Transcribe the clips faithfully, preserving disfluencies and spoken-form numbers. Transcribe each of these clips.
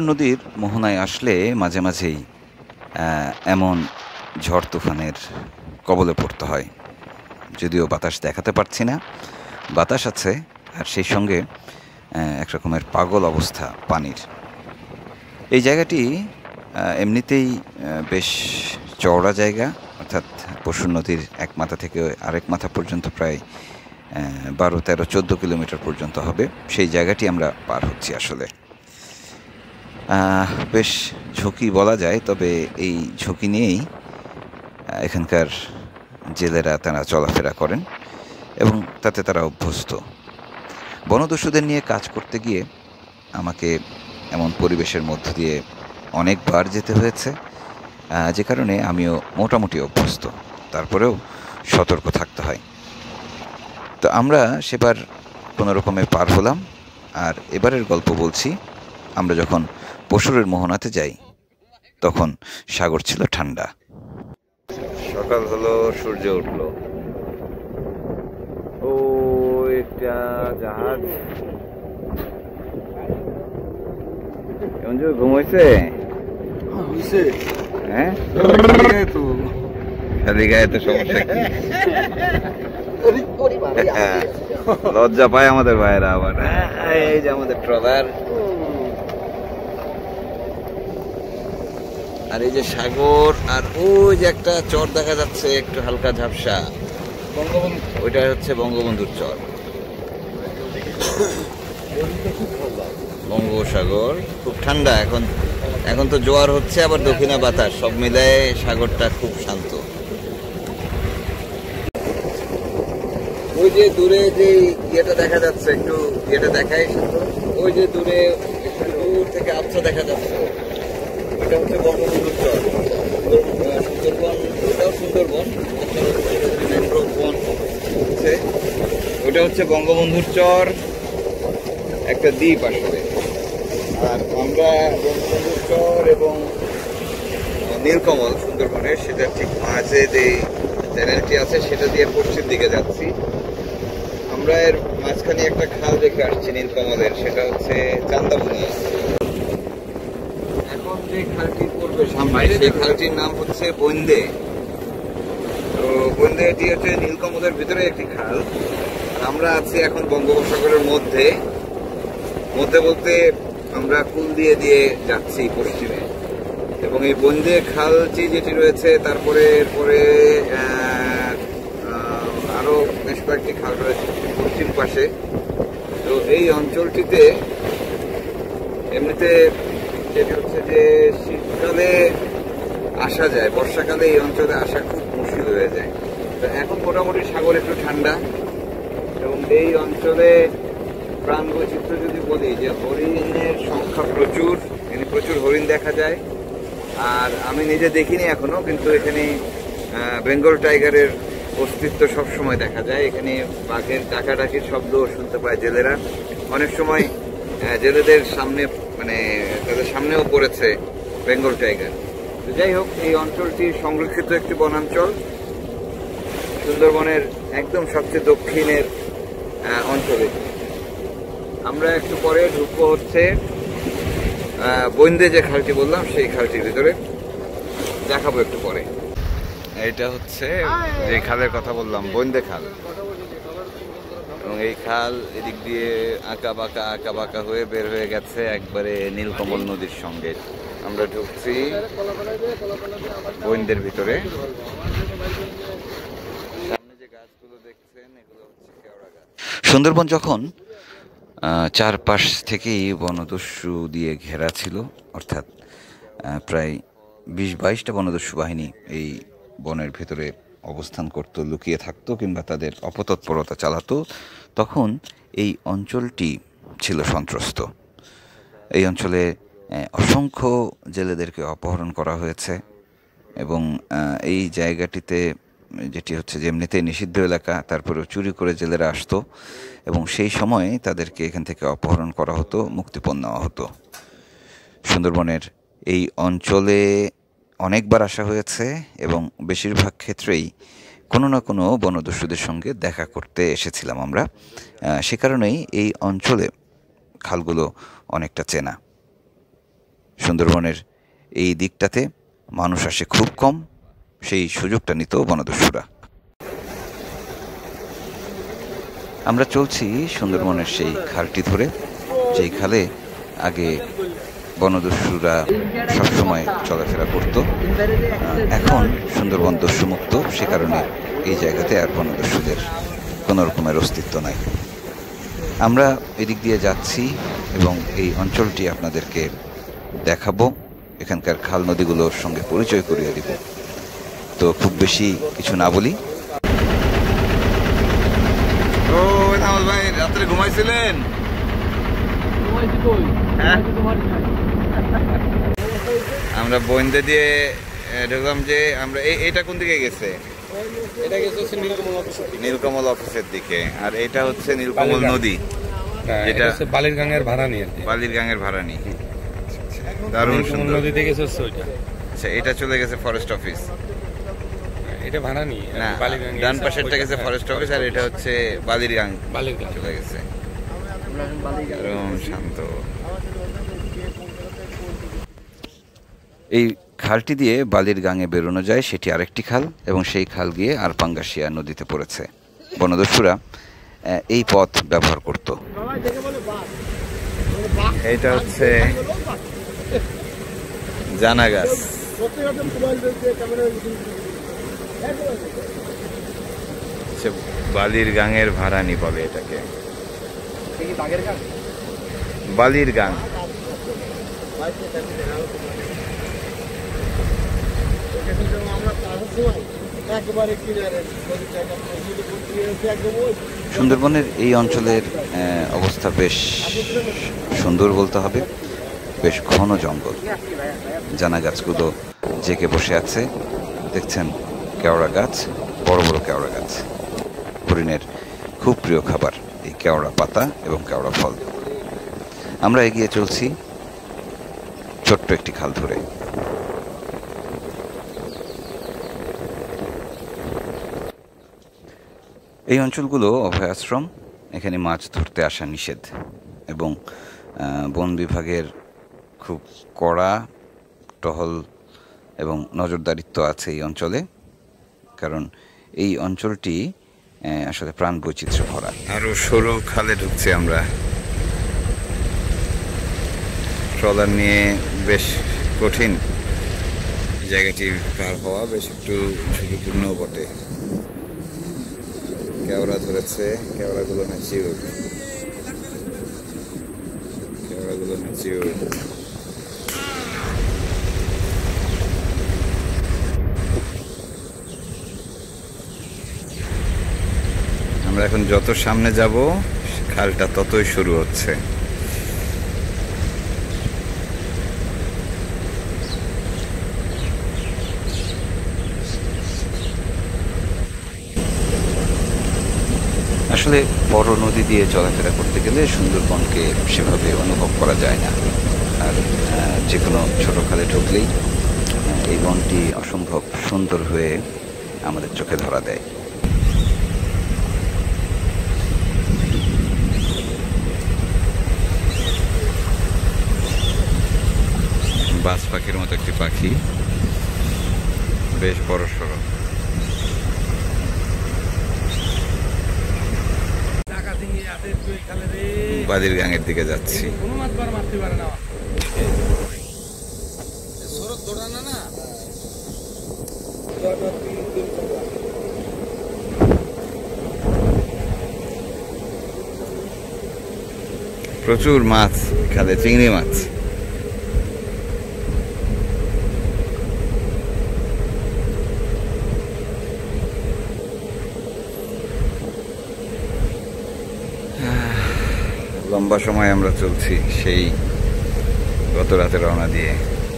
পশুর নদীর মোহনায় আসলে মাঝে মাঝেই আহ, এমন ঝড় তুফানের কবলে পড়তে হয়। যদিও বাতাস দেখাতে পারছি না, বাতাস আছে, আর সেই সঙ্গে আহ, এক রকমের পাগল অবস্থা পানির। এই জায়গাটি আহ, এমনিতেই আহ, বেশ চওড়া জায়গা, অর্থাৎ পশুর নদীর এক মাথা থেকে আরেক মাথা পর্যন্ত প্রায় আহ, বারো তেরো চোদ্দো কিলোমিটার পর্যন্ত হবে। সেই জায়গাটি আমরা পার হচ্ছি আসলে। আহ, বেশ ঝুঁকি বলা যায়, তবে এই ঝুঁকি নিয়েই আহ, এখানকার জেলেরা তারা চলাফেরা করেন এবং তাতে তারা অভ্যস্ত। বনদস্যুদের নিয়ে কাজ করতে গিয়ে আমাকে এমন পরিবেশের মধ্য দিয়ে অনেকবার যেতে হয়েছে, আহ, যে কারণে আমিও মোটামুটি অভ্যস্ত। তারপরেও সতর্ক থাকতে হয়। তো আমরা সেবার কোনো রকমে পার হলাম। আর এবারের গল্প বলছি, আমরা যখন পশুরের মোহনাতে যাই তখন সাগর ছিল ঠান্ডা। সকাল হলো, সূর্য উঠলো। ও একটা জাহাজ ঘুমাইছে। হ্যাঁ, খালি গায়ে তো সমস্যা কি? লজ্জা পায় আমাদের ভাইয়েরা আবার। এই যে আমাদের ট্রলার, আর এই যে সাগর, আর ওই যে একটা চর দেখা যাচ্ছে একটু হালকা ঝাপসা, বঙ্গবন্ধু, ওইটা হচ্ছে বঙ্গবন্ধুর চর। বঙ্গোপসাগর খুব ঠান্ডা এখন। এখন তো জোয়ার হচ্ছে, আবার দক্ষিণা বাতাস, সব মিলায়ে সাগরটা খুব শান্ত। ওই যে দূরে যে ইয়েটা দেখা যাচ্ছে, একটু ইয়েটা দেখাই, ওই যে দূরে একটু দূর থেকে আবছা দেখা যাচ্ছে, ওটা হচ্ছে বঙ্গবন্ধুর চর। সুন্দরবন, ওটাও সুন্দরবন, ম্যানগ্রোভ বন হচ্ছে, ওটা হচ্ছে বঙ্গবন্ধুর চর, একটা দ্বীপ আসলে। আর আমরা বঙ্গবন্ধুর চর এবং নীলকমল সুন্দরবনের, সেটা ঠিক মাঝে যে চ্যানেলটি আছে সেটা দিয়ে পশ্চিম দিকে যাচ্ছি। আমরা এর মাঝখানে একটা খাল দেখে আসছি নীলকমলের, সেটা হচ্ছে চান্দাবুনিয়া। এখন যে খালটি পড়বে সামনে, সেই খালটির নাম হচ্ছে বইন্দে। তো বইন্দে এটি হচ্ছে নীলকমলের ভিতরে একটি খাল। আমরা আছি এখন বঙ্গোপসাগরের মধ্যে। মধ্যে বলতে আমরা কুল দিয়ে দিয়ে যাচ্ছি পশ্চিমে, এবং এই বইন্দে খালটি যেটি রয়েছে, তারপরে এরপরে আরো বেশ কয়েকটি খাল রয়েছে পশ্চিম পাশে। তো এই অঞ্চলটিতে এমনিতে যেটি হচ্ছে যে শীতকালে আসা যায়, বর্ষাকালে এই অঞ্চলে আসা খুব মুশকিল হয়ে যায়। তো এখন মোটামুটি সাগর একটু ঠান্ডা, এবং এই অঞ্চলে প্রাণ বৈচিত্র্য যদি বলি, যে হরিণের সংখ্যা প্রচুর, এখানে প্রচুর হরিণ দেখা যায়। আর আমি নিজে দেখিনি এখনো, কিন্তু এখানে বেঙ্গল টাইগারের অস্তিত্ব সবসময় দেখা যায়। এখানে বাঘের ডাকাডাকির শব্দ শুনতে পায় জেলেরা। অনেক সময় জেলেদের সামনে, মানে তাদের সামনেও পড়েছে বেঙ্গল টাইগার। তো যাই হোক, এই অঞ্চলটি সংরক্ষিত একটি বনাঞ্চল, সুন্দরবনের একদম সবচেয়ে দক্ষিণের অঞ্চলে। আমরা একটু পরে ঢুকবো হচ্ছে বইন্দে যে খালটি বললাম, সেই খালটির ভিতরে, দেখাবো একটু পরে। এটা হচ্ছে যে খালের কথা বললাম, বইন্দে খাল। এবং এই খাল এদিক দিয়ে আঁকা বাঁকা আঁকা বাঁকা হয়ে বের হয়ে গেছে একবারে নীলকমল নদীর সঙ্গে। আমরা ঢুকছি বইন্দের ভিতরে। সামনে যে গাছগুলো দেখছেন, এগুলো হচ্ছে কেওড়া গাছ। সুন্দরবন যখন চারপাশ থেকেই বনদস্যু দিয়ে ঘেরা ছিল, অর্থাৎ প্রায় বিশ বাইশটা বনদস্যু বাহিনী এই বনের ভেতরে অবস্থান করত, লুকিয়ে থাকতো, কিংবা তাদের অপতৎপরতা চালাতো, তখন এই অঞ্চলটি ছিল সন্ত্রস্ত। এই অঞ্চলে অসংখ্য জেলেদেরকে অপহরণ করা হয়েছে, এবং এই জায়গাটিতে, যেটি হচ্ছে যে এমনিতেই নিষিদ্ধ এলাকা, তারপরেও চুরি করে জেলেরা আসতো, এবং সেই সময় তাদেরকে এখান থেকে অপহরণ করা হতো, মুক্তিপণ নেওয়া হতো। সুন্দরবনের এই অঞ্চলে অনেকবার আসা হয়েছে, এবং বেশিরভাগ ক্ষেত্রেই কোনো না কোনো বনদস্যুদের সঙ্গে দেখা করতে এসেছিলাম আমরা। সে কারণেই এই অঞ্চলে খালগুলো অনেকটা চেনা। সুন্দরবনের এই দিকটাতে মানুষ আসে খুব কম, সেই সুযোগটা নিত বনদস্যুরা। আমরা চলছি সুন্দরবনের সেই খালটি ধরে, যেই খালে আগে বনদস্যুরা সবসময় চলাফেরা করত। এখন সুন্দরবন দস্যুমুক্ত, সে কারণে এই জায়গাতে আর বনদস্যুদের কোনো রকমের অস্তিত্ব নাই। আমরা এদিক দিয়ে যাচ্ছি এবং এই অঞ্চলটি আপনাদেরকে দেখাবো, এখানকার খাল নদীগুলোর সঙ্গে পরিচয় করিয়ে দিব। তো খুব বেশি কিছু না বলি। ও ভাই, রাত্রে ঘুমাইছিলেন? আমরা বইন্দে দিয়ে ঢুকলাম যে আমরা এটা কোন দিকে গেছে? এটা গেছে নীলকমল অফিসের দিকে। নীলকমল অফিসের দিকে। আর এটা হচ্ছে নীলকমল নদী, যেটা বালির গাঙের ভাড়া নিয়ে। বালির গাঙের ভাড়া নিয়ে দারুণ সুন্দর নদী থেকে গেছে ওইটা। আচ্ছা, এটা চলে গেছে ফরেস্ট অফিস। এটা ভাড়া নিয়ে না, ডান পাশেরটা গেছে ফরেস্ট অফিস, আর এটা হচ্ছে বালির গাং। বালির গাং চলে গেছে। দারুণ শান্ত। এই খালটি দিয়ে বালির গাঙে বেরোনো যায়, সেটি আরেকটি খাল, এবং সেই খাল গিয়ে আর পাঙ্গাসিয়া নদীতে পড়েছে। বনদস্যুরা এই পথ ব্যবহার করত। এটা হচ্ছে জানা গাছ। বালির গাঙের ভাড়ানি বলে এটাকে। বালির গাং। সুন্দরবনের এই অঞ্চলের অবস্থা বেশ সুন্দর বলতে হবে, বেশ ঘন জঙ্গল। জানা গাছগুলো জেকে বসে আছে, দেখছেন কেওড়া গাছ, বড় বড় কেওড়া গাছ। হরিণের খুব প্রিয় খাবার এই কেওড়া পাতা এবং কেওড়া ফল। আমরা এগিয়ে চলছি ছোট্ট একটি খাল ধরে। এই অঞ্চলগুলো অভয়াশ্রম, এখানে মাছ ধরতে আসা নিষেধ, এবং বন বিভাগের খুব কড়া টহল এবং নজরদারিত্ব আছে এই অঞ্চলে, কারণ এই অঞ্চলটি আসলে প্রাণ বৈচিত্র্য ভরা। আরো সরু খালে ঢুকছি আমরা। ট্রলার নিয়ে বেশ কঠিন জায়গাটি পার হওয়া, বেশ একটু ঝুঁকিপূর্ণ বটে। কেওড়া ধরেছে, কেওড়াগুলো ম্যাচিউর, কেওড়াগুলো ম্যাচিউর। আমরা এখন যত সামনে যাব খালটা ততই শুরু হচ্ছে। আসলে বড় নদী দিয়ে চলাফেরা করতে গেলে সুন্দরবনকে সেভাবে অনুভব করা যায় না, আর যে কোনো ছোটো খালে ঢুকলেই এই বনটি অসম্ভব সুন্দর হয়ে আমাদের চোখে ধরা দেয়। বাজ পাখির মতো একটি পাখি, বেশ বড় সড়ো। বালির গাঙের দিকে যাচ্ছি। প্রচুর মাছ খালে, চিংড়ি মাছ। লম্বা সময় আমরা চলছি, সেই গত রাতে রওনা দিয়ে।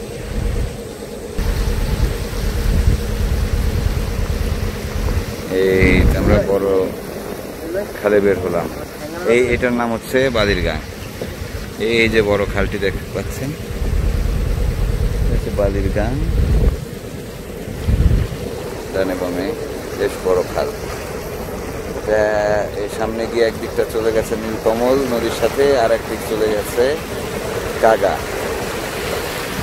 এই আমরা বড় খালে বের হলাম। এই এটার নাম হচ্ছে বালির গাং। এই যে বড় খালটি দেখতে পাচ্ছেন, বালির গাং। ডানে বামে বেশ বড় খাল। এই সামনে গিয়ে একদিকটা চলে গেছে নীলকমল নদীর সাথে, আর একদিক চলে গেছে কাগা।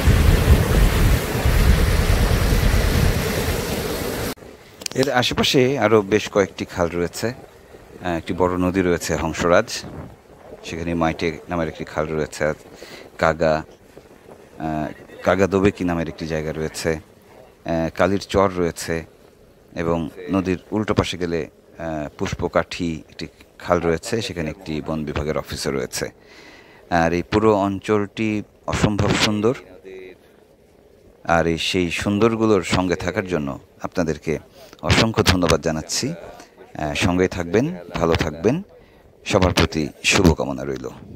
এর আশেপাশে আরও বেশ কয়েকটি খাল রয়েছে। আহ, একটি বড় নদী রয়েছে হংসরাজ, সেখানে মাইটে নামের একটি খাল রয়েছে। আর কাগা আহ, কাগা দোবেকি নামের একটি জায়গা রয়েছে। আহ, কালির চর রয়েছে এবং নদীর উল্টো পাশে গেলে আহ, পুষ্পকাঠি একটি খাল রয়েছে, সেখানে একটি বন বিভাগের অফিসও রয়েছে। আর এই পুরো অঞ্চলটি অসম্ভব সুন্দর। আর এই সেই সুন্দরগুলোর সঙ্গে থাকার জন্য আপনাদেরকে অসংখ্য ধন্যবাদ জানাচ্ছি। আহ, সঙ্গেই থাকবেন, ভালো থাকবেন, সবার প্রতি শুভকামনা রইল।